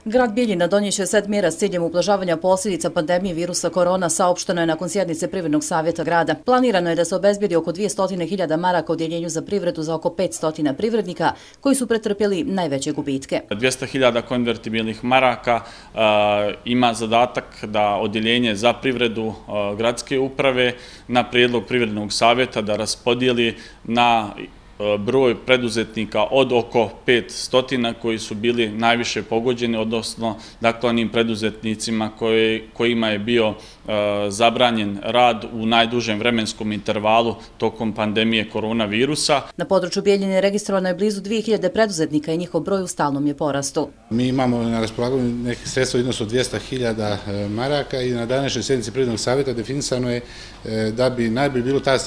Grad Bijeljina donijeće set mjera s ciljem ublažavanja posljedica pandemije virusa korona, saopšteno je nakon sjednice Privrednog savjeta grada. Planirano je da se obezbedi oko 200.000 maraka Odjeljenju za privredu za oko 500 privrednika koji su pretrpjeli najveće gubitke. 200.000 konvertibilnih maraka ima zadatak da Odjeljenje za privredu gradske uprave na prijedlog Privrednog savjeta da raspodijeli na broj preduzetnika od oko 500 koji su bili najviše pogođeni, odnosno dakle onim preduzetnicima kojima je bio zabranjen rad u najdužem vremenskom intervalu tokom pandemije koronavirusa. Na području Bijeljine registrovano je blizu 2000 preduzetnika i njihov broj u stalnom je porastu. Mi imamo na raspolaganju neke sredstva u iznosu od 200.000 maraka i na današnjoj sjednici Privrednog savjeta definisano je da bi najbolje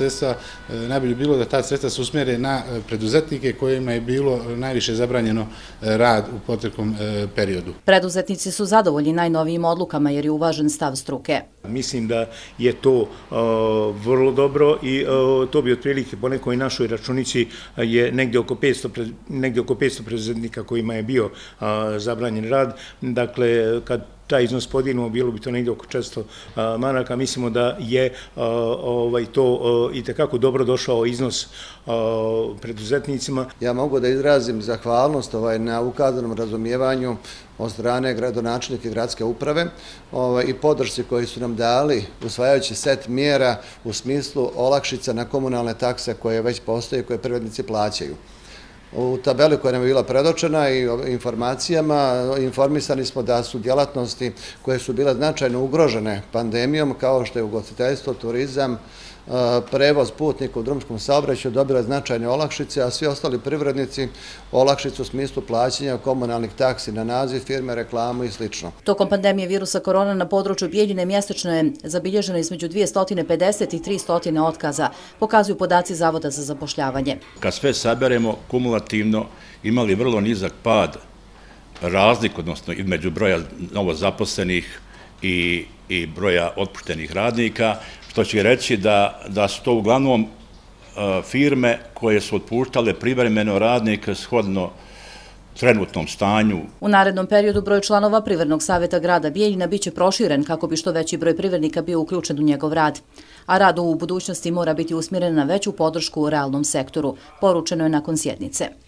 bilo da ta sredstva se usmjere na preduzetnike kojima je bilo najviše zabranjeno rad u proteklom periodu. Preduzetnici su zadovoljni najnovijim odlukama jer je uvažen stav struke. Mislim da je to vrlo dobro i to bi otprilike po nekoj našoj računici je negdje oko 500 preduzetnika kojima je bio zabranjen rad. Dakle, kad taj iznos podijelimo, bilo bi to negdje oko 400 maraka. Mislimo da je to itekako dobro došao iznos preduzetnicima. Ja mogu da izrazim zahvalnost na ukazanom razumijevanju od strane gradonačelnika i gradske uprave i podršci koji su nam dali usvajajući set mjera u smislu olakšica na komunalne takse koje već postoje i koje privrednici plaćaju. U tabeli koja nam je bila predočena i informacijama informisani smo da su djelatnosti koje su bile značajno ugrožene pandemijom, kao što je ugostiteljstvo, turizam, prevoz putnika u drumskom saobraćaju, dobile značajne olakšice, a svi ostali privrednici olakšicu u smislu plaćanja komunalnih taksi na naziv firme, reklamu i sl. Tokom pandemije virusa korona na području Bijeljine mjesečno je zabilježeno između 250 i 300 otkaza, pokazuju podaci Zavoda za zapošljavanje. Kad sve saberemo, kumulativno imali vrlo nizak pad razlik, odnosno između broja novozaposlenih i broja otpuštenih radnika, što će reći da su to uglavnom firme koje su otpuštale privremeno radnike shodno trenutnom stanju. U narednom periodu broj članova Privrednog savjeta grada Bijeljina biće proširen kako bi što veći broj privrednika bio uključen u njegov rad. A rad u budućnosti mora biti usmjeren na veću podršku u realnom sektoru, poručeno je nakon sjednice.